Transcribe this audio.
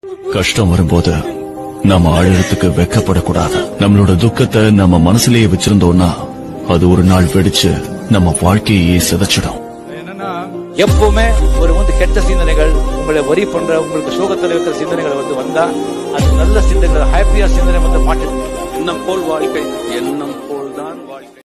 கஷ்டம் வரும்போது நாம அழுறதுக்கு வெக்கப்படக்கூடாது. நம்மளோட துக்கத்தை நம்ம மனசுலயே வச்சிருந்தோம்னா அது ஒரு நாள் வெடிச்சு நம்ம வாழ்க்கையே சிதைச்சிடும். எப்பவுமே ஒரு கெட்ட சிந்தனைகள் உங்களை வரி பண்ற உங்களுக்கு சோகத்தில் இருக்கிற சிந்தனைகள் வந்தா அது நல்ல சிந்தனைகள் ஹாப்பியா சிந்தனை மாற்றி. எண்ணம் போல் வாழ்க்கை, எண்ணம் போல்